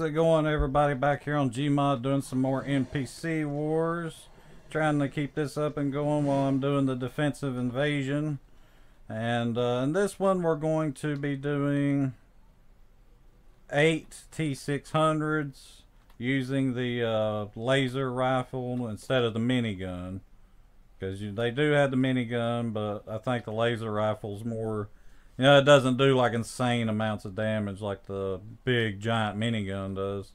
it going, everybody? Back here on Gmod doing some more NPC wars. Trying to keep this up and going while I'm doing the defensive invasion. And in this one we're going to be doing 8 T600s using the laser rifle instead of the minigun. Because they do have the minigun, but I think the laser rifle's more... You know, it doesn't do like insane amounts of damage like the big giant minigun does.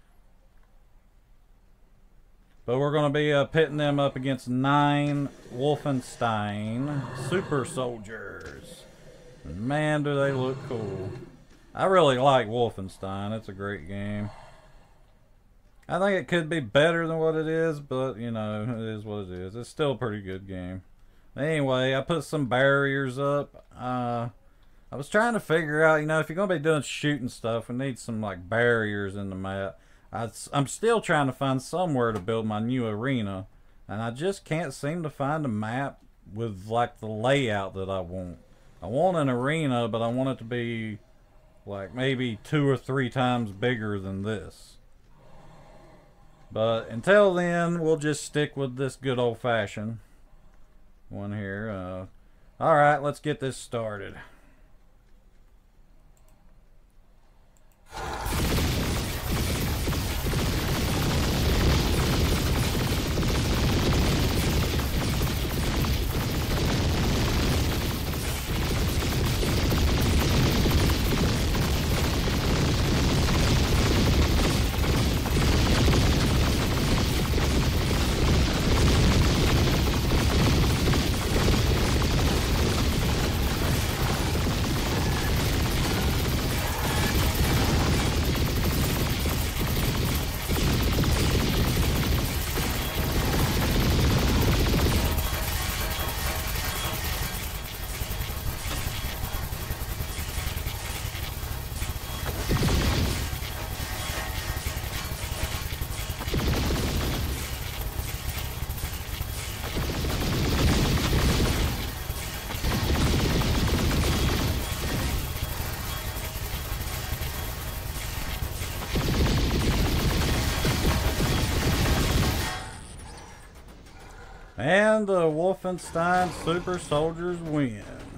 But we're going to be pitting them up against 9 Wolfenstein super soldiers. And man, do they look cool. I really like Wolfenstein. It's a great game. I think it could be better than what it is, but you know, it is what it is. It's still a pretty good game. Anyway, I put some barriers up. I was trying to figure out, you know, if you're going to be doing shooting stuff, we need some, like, barriers in the map. I'm still trying to find somewhere to build my new arena, and I just can't seem to find a map with, like, the layout that I want. I want an arena, but I want it to be, like, maybe 2 or 3 times bigger than this. But until then, we'll just stick with this good old-fashioned one here. Alright, let's get this started. And the Wolfenstein super soldiers win.